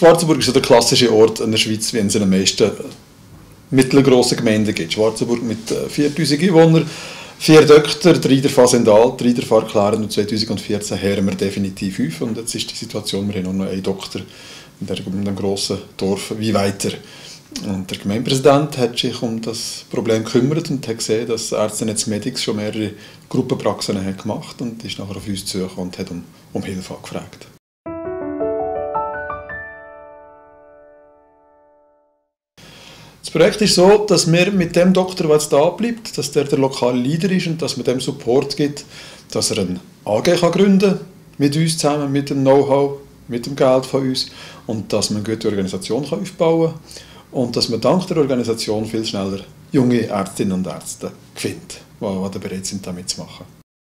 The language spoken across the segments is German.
Schwarzenburg ist ja der klassische Ort in der Schweiz, wie in den meisten mittelgroßen Gemeinden gibt. Schwarzenburg mit 4000 Einwohnern, 4 Doktor, 3 davon sind alt, 3 davon erklären und 2014 haben wir definitiv 5. Und jetzt ist die Situation, wir haben nur noch einen Doktor in einem grossen Dorf wie weiter. Und der Gemeindepräsident hat sich um das Problem gekümmert und hat gesehen, dass Ärztenetz Medix schon mehrere Gruppenpraxen hat gemacht und ist nachher auf uns zugekommen und hat um Hilfe angefragt. Das Projekt ist so, dass wir mit dem Doktor, der jetzt da bleibt, dass der lokale Leader ist und dass man dem Support gibt, dass er eine AG gründen kann, mit uns zusammen, mit dem Know-how, mit dem Geld von uns und dass man eine gute Organisation aufbauen kann und dass man dank der Organisation viel schneller junge Ärztinnen und Ärzte findet, die bereit sind, da mitzumachen.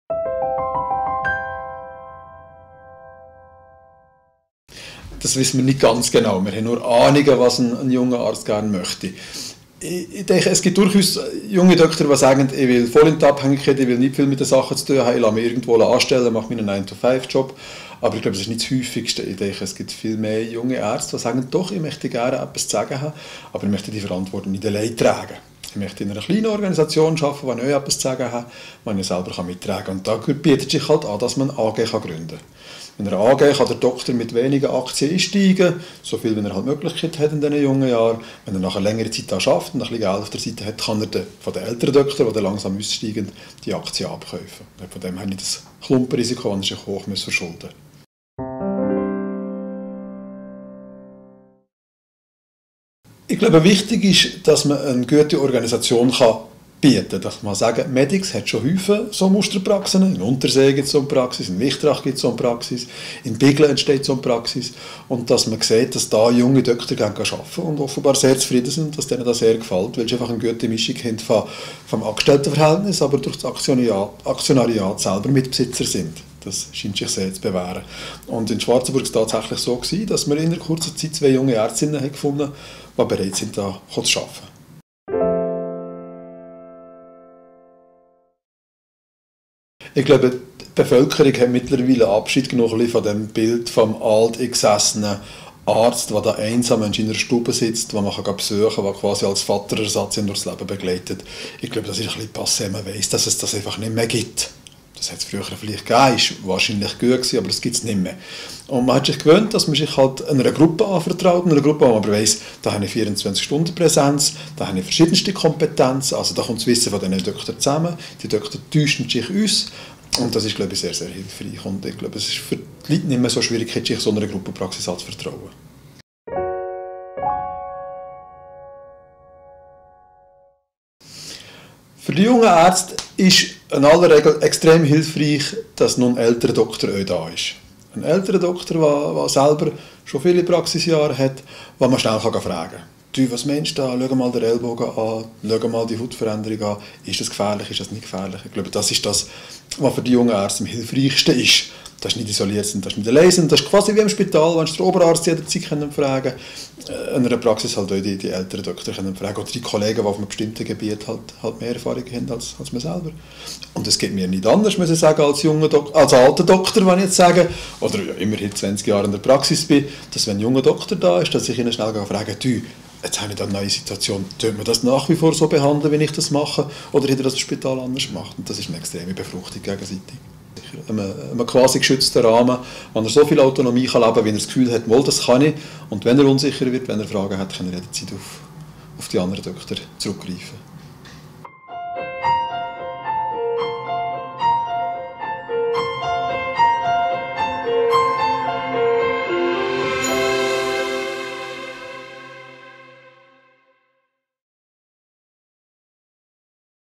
Das wissen wir nicht ganz genau. Wir haben nur Ahnungen, was ein junger Arzt gerne möchte. Ich denke, es gibt durchaus junge Doktor, die sagen, ich will voll in die Abhängigkeit, ich will nicht viel mit den Sachen zu tun haben, ich lasse mich irgendwo anstellen, mache meinen 9-to-5-Job. Aber ich glaube, das ist nicht das Häufigste. Ich denke, es gibt viel mehr junge Ärzte, die sagen, doch, ich möchte gerne etwas zu sagen haben, aber ich möchte die Verantwortung nicht allein tragen. Ich möchte in einer kleinen Organisation arbeiten, wo ich auch etwas zu sagen habe, wo ich selber mittragen kann. Und da bietet sich halt an, dass man eine AG gründen kann. In einer AG kann der Doktor mit wenigen Aktien einsteigen, so viel wie er halt Möglichkeit hat in diesen jungen Jahren. Wenn er nach einer längeren Zeit arbeitet und ein bisschen Geld auf der Seite hat, kann er von den älteren Doktor, die langsam aussteigen, die Aktien abkaufen. Von dem habe ich das Klumpenrisiko, das er sich hoch verschulden muss. Ich glaube, wichtig ist, dass man eine gute Organisation bieten kann. Dass man sagen, Medix hat schon häufig so Musterpraxen. In Untersee gibt es so eine Praxis, in Wichtrach gibt es so eine Praxis, in Biglen entsteht so eine Praxis. Und dass man sieht, dass da junge Doktor arbeiten und offenbar sehr zufrieden sind, dass denen das sehr gefällt, weil sie einfach eine gute Mischung haben vom Angestelltenverhältnis, aber durch das Aktionariat selber Mitbesitzer sind. Das scheint sich sehr zu bewähren. Und in Schwarzenburg war es tatsächlich so, dass wir in einer kurzen Zeit 2 junge Ärztinnen haben gefunden, die bereit sind, da zu arbeiten. Ich glaube, die Bevölkerung hat mittlerweile Abschied genommen von dem Bild vom alteingesessenen Arzt, der da einsam in seiner Stube sitzt, den man besuchen kann, der quasi als Vaterersatz ihn durchs Leben begleitet. Ich glaube, das ist ein bisschen passé, man weiss, dass es das einfach nicht mehr gibt. Das hat es früher vielleicht gegeben, ist wahrscheinlich gut gewesen, aber das gibt es nicht mehr. Und man hat sich gewöhnt, dass man sich halt einer Gruppe anvertraut, einer Gruppe, wo man aber weiss, da habe ich 24-Stunden-Präsenz, da habe ich verschiedenste Kompetenzen, also da kommt das Wissen von diesen Doktoren zusammen, die Doktoren täuschen sich uns und das ist, glaube ich, sehr, sehr hilfreich und ich glaube, es ist für die Leute nicht mehr so schwierig, sich so einer Gruppenpraxis anzuvertrauen. Für die jungen Ärzte ist in aller Regel extrem hilfreich, dass noch ein älterer Doktor auch da ist. Ein älterer Doktor, der selber schon viele Praxisjahre hat, wo man schnell fragen kann. Du, was meinst du da? Schau mal den Ellbogen an, schau mal die Hautveränderung an. Ist das gefährlich, ist das nicht gefährlich? Ich glaube, das ist das, was für die jungen Ärzte am hilfreichsten ist. Das ist nicht isoliert, das ist nicht allein. Das ist quasi wie im Spital, wenn der Oberarzt jederzeit fragen kann. In einer Praxis halt auch die älteren Doktor fragen oder die Kollegen, die auf einem bestimmten Gebiet halt mehr Erfahrung haben als man selber. Und es geht mir nicht anders, muss ich sagen, als alter Doktor, wenn ich jetzt sage, oder ja, immerhin 20 Jahre in der Praxis bin, dass wenn ein junger Doktor da ist, dass ich ihn schnell frage, du, jetzt habe ich eine neue Situation, tun wir das nach wie vor so behandeln, wie ich das mache, oder hätte das im Spital anders gemacht? Und das ist eine extreme Befruchtung gegenseitig. In einem quasi geschützten Rahmen, wo er so viel Autonomie kann leben kann, wie er das Gefühl hat, wohl, das kann ich. Und wenn er unsicher wird, wenn er Fragen hat, kann er jederzeit auf die anderen Doktor zurückgreifen.